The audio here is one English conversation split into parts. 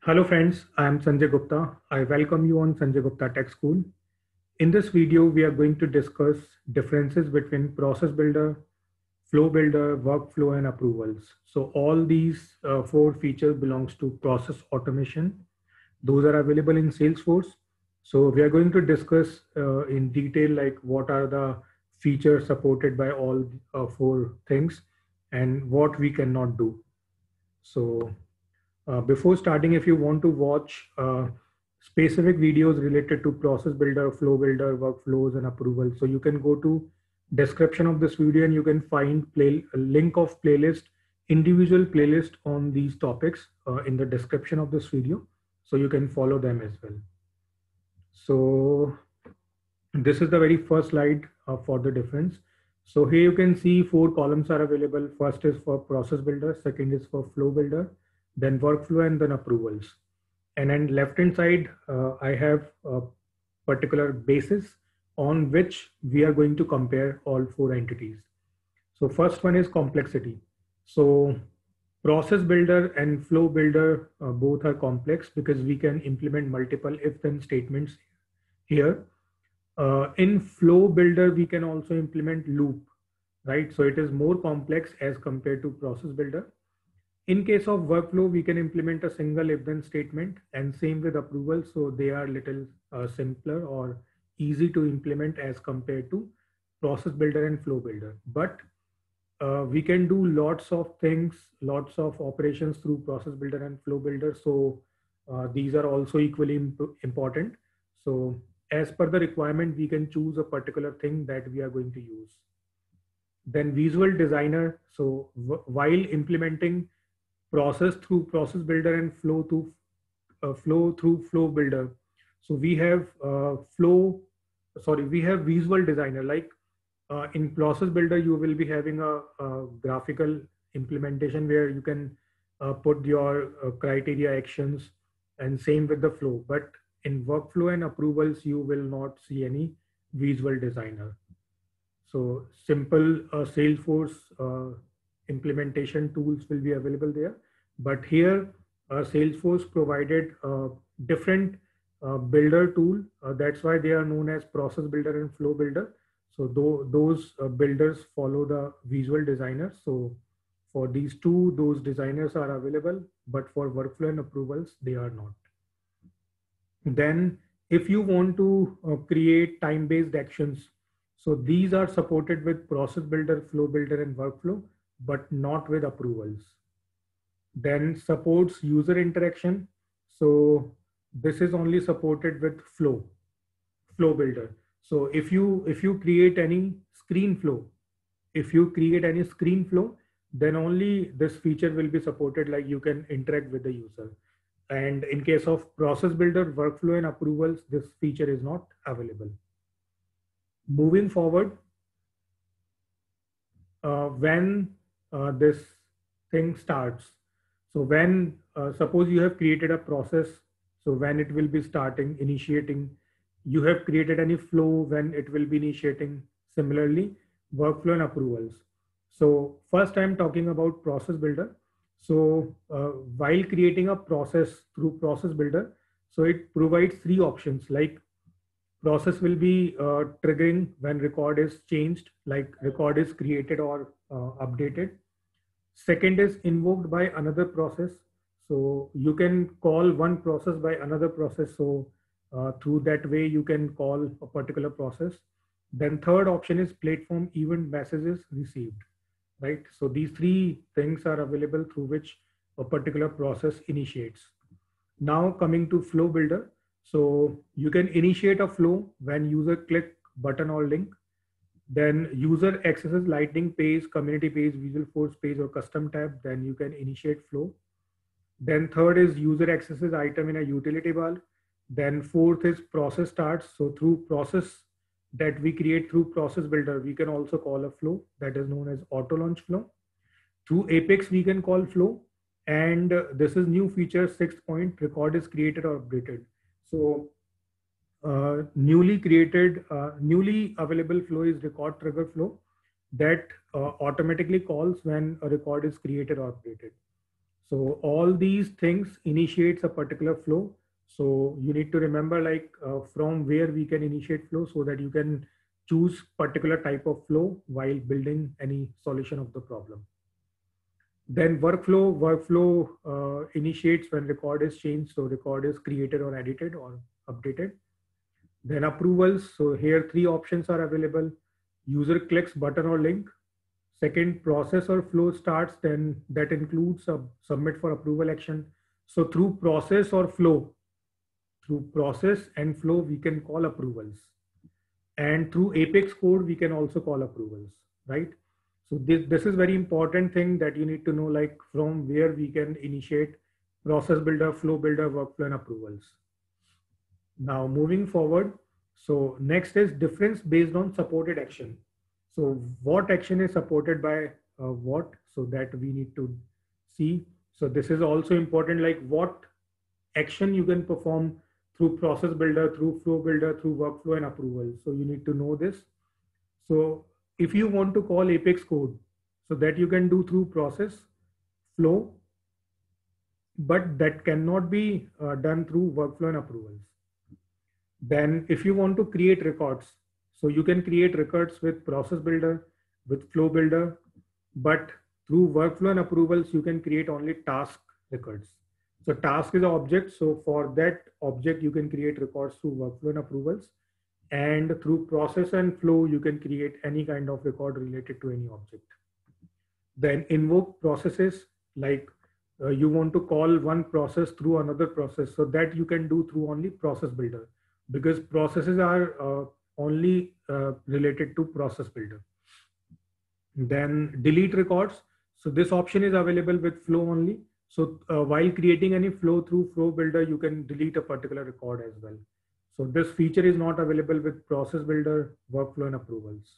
Hello friends, I am Sanjay Gupta. I welcome you on Sanjay Gupta Tech School. In this video, we are going to discuss differences between process builder, flow builder, workflow, and approvals. So all these four features belongs to process automation. Those are available in Salesforce. So we are going to discuss in detail like what are the features supported by all four things and what we cannot do. So before starting, if you want to watch specific videos related to process builder, flow builder, workflows, and approvals, so you can go to description of this video and you can find a link of playlist, individual playlist on these topics in the description of this video, so you can follow them as well. So this is the very first slide for the difference. So here you can see four columns are available. First is for process builder, second is for flow builder, then workflow, and then approvals. And then left hand side, I have a particular basis on which we are going to compare all four entities. So first one is complexity. So process builder and flow builder both are complex because we can implement multiple if then statements here. In flow builder, we can also implement loop, right? So it is more complex as compared to process builder. In case of workflow, we can implement a single if then statement, and same with approval. So they are little simpler or easy to implement as compared to process builder and flow builder. But we can do lots of things, lots of operations through process builder and flow builder. So these are also equally important. So as per the requirement, we can choose a particular thing that we are going to use. Then visual designer. So while implementing process through process builder and flow through flow builder, so we have we have visual designer. Like in process builder, you will be having a graphical implementation where you can put your criteria actions, and same with the flow. But in workflow and approvals, you will not see any visual designer. So simple Salesforce implementation tools will be available there. But here, Salesforce provided a different builder tool. That's why they are known as process builder and flow builder. So those builders follow the visual designers. So for these two, those designers are available, but for workflow and approvals, they are not. Then if you want to create time-based actions, so these are supported with process builder, flow builder, and workflow, but not with approvals. Then supports user interaction. So this is only supported with flow builder. So if you create any screen flow, then only this feature will be supported, like you can interact with the user. And in case of process builder, workflow, and approvals, this feature is not available. Moving forward, when this thing starts, so when suppose you have created a process, so when it will be starting, initiating, you have created any flow when it will be initiating. Similarly, workflow and approvals. So first I'm talking about process builder. So while creating a process through process builder, so it provides three options. Like process will be triggering when record is changed, like record is created or updated. Second is invoked by another process. So you can call one process by another process. So through that way, you can call a particular process. Then third option is platform event messages received, right? So these three things are available through which a particular process initiates. Now coming to flow builder. So you can initiate a flow when user click button or link. Then user accesses Lightning page, community page, Visualforce page, or custom tab. Then you can initiate flow. Then third is user accesses item in a utility bar. Then fourth is process starts. So through process that we create through process builder, we can also call a flow that is known as auto launch flow. Through Apex, we can call flow. And this is new feature 6 record is created or updated. So newly available flow is record trigger flow that automatically calls when a record is created or updated. So all these things initiates a particular flow. So you need to remember like from where we can initiate flow so that you can choose particular type of flow while building any solution of the problem. Then workflow initiates when record is changed. So record is created or edited or updated. Then approvals. So here three options are available. User clicks button or link. Second, process or flow starts, then that includes a submit for approval action. So through process and flow, we can call approvals. And through Apex code, we can also call approvals, right? So this is very important thing that you need to know, like from where we can initiate process builder, flow builder, workflow and approvals. Now moving forward. So next is difference based on supported action. So what action is supported by what? So that we need to see. So this is also important, like what action you can perform through process builder, through flow builder, through workflow and approval. So you need to know this. So if you want to call Apex code, so that you can do through process, flow, but that cannot be done through workflow and approvals. Then if you want to create records, so you can create records with process builder, with flow builder, but through workflow and approvals, you can create only task records. So task is an object. So for that object, you can create records through workflow and approvals. And through process and flow, you can create any kind of record related to any object. Then invoke processes, like you want to call one process through another process. So that you can do through only process builder, because processes are only related to process builder. Then delete records. So this option is available with flow only. So while creating any flow through flow builder, you can delete a particular record as well. So this feature is not available with process builder, workflow and approvals.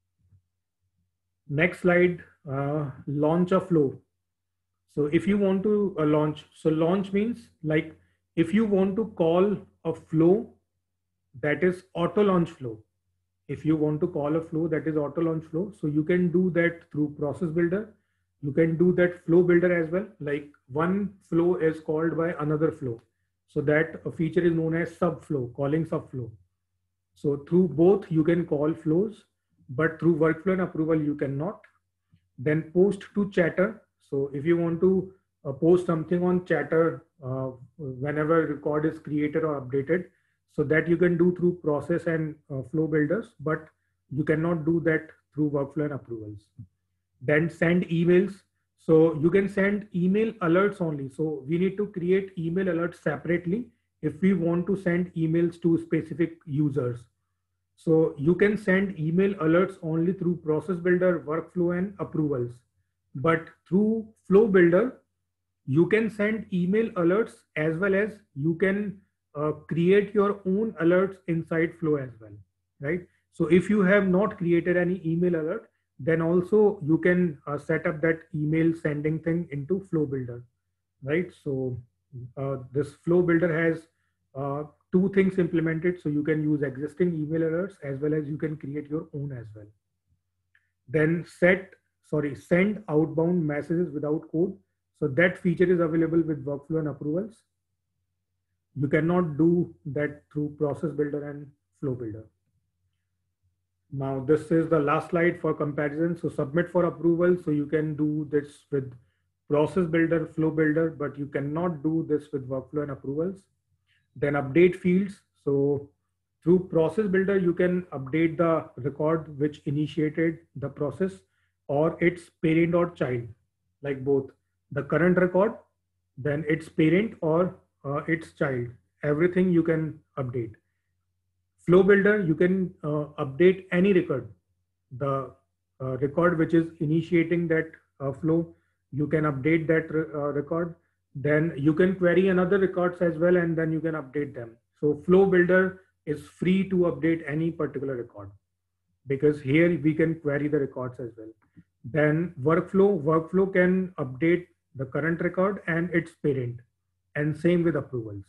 Next slide, launch a flow. So if you want to launch, so launch means like if you want to call a flow, that is auto launch flow. If you want to call a flow, that is auto launch flow. So you can do that through process builder. You can do that flow builder as well. Like one flow is called by another flow. So that a feature is known as subflow, calling subflow. So through both you can call flows, but through workflow and approval, you cannot. Then post to chatter. So if you want to post something on chatter whenever record is created or updated, so that you can do through process and flow builders, but you cannot do that through workflow and approvals. Then send emails. So you can send email alerts only. So we need to create email alerts separately if we want to send emails to specific users. So you can send email alerts only through process builder, workflow and approvals. But through flow builder, you can send email alerts as well as you can create your own alerts inside flow as well, right? So if you have not created any email alert, then also you can set up that email sending thing into flow builder, right? So this flow builder has two things implemented. So you can use existing email alerts as well as you can create your own as well. Then send outbound messages without code. So that feature is available with workflow and approvals. You cannot do that through process builder and flow builder. Now this is the last slide for comparison. So submit for approval. So you can do this with process builder, flow builder, but you cannot do this with workflow and approvals. Then update fields. So through process builder, you can update the record which initiated the process or its parent or child, like both the current record, then its parent or its child. Everything you can update. Flow builder, you can update any record. The record which is initiating that flow, you can update that record. Then you can query another records as well, and then you can update them. So flow builder is free to update any particular record because here we can query the records as well. Then workflow can update the current record and its parent, and same with approvals.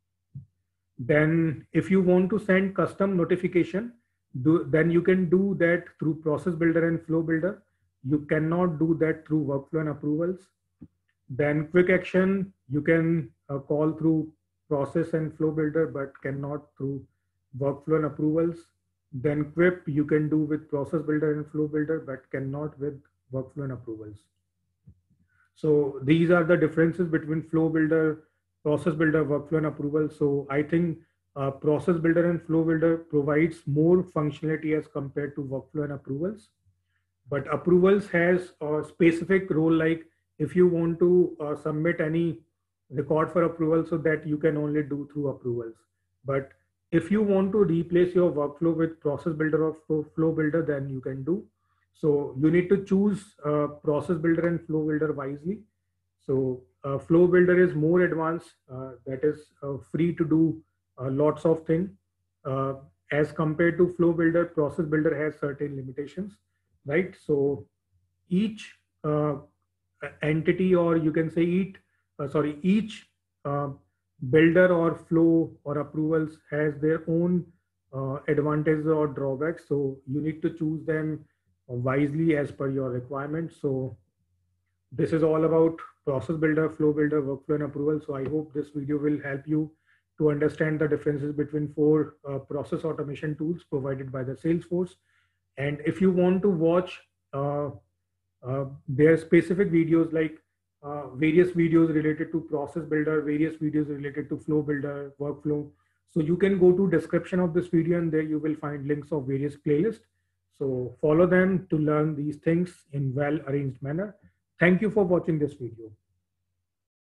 Then if you want to send custom notification, then you can do that through process builder and flow builder. You cannot do that through workflow and approvals. Then quick action, you can call through process and flow builder, but cannot through workflow and approvals. Then quip you can do with process builder and flow builder, but cannot with workflow and approvals. So these are the differences between flow builder, process builder, workflow and approval. So I think process builder and flow builder provides more functionality as compared to workflow and approvals. But approvals has a specific role, like if you want to submit any record for approval, so that you can only do through approvals. But if you want to replace your workflow with process builder or flow builder, then you can do. So you need to choose process builder and flow builder wisely. So flow builder is more advanced, that is free to do lots of things. As compared to flow builder, process builder has certain limitations, right? So each entity, or you can say each uh, builder or flow or approvals has their own advantages or drawbacks. So you need to choose them wisely as per your requirements. So this is all about process builder, flow builder, workflow and approval. So I hope this video will help you to understand the differences between four process automation tools provided by the Salesforce. And if you want to watch their specific videos, like various videos related to process builder, various videos related to flow builder, workflow, so you can go to description of this video, and there you will find links of various playlists. So follow them to learn these things in well arranged manner. Thank you for watching this video.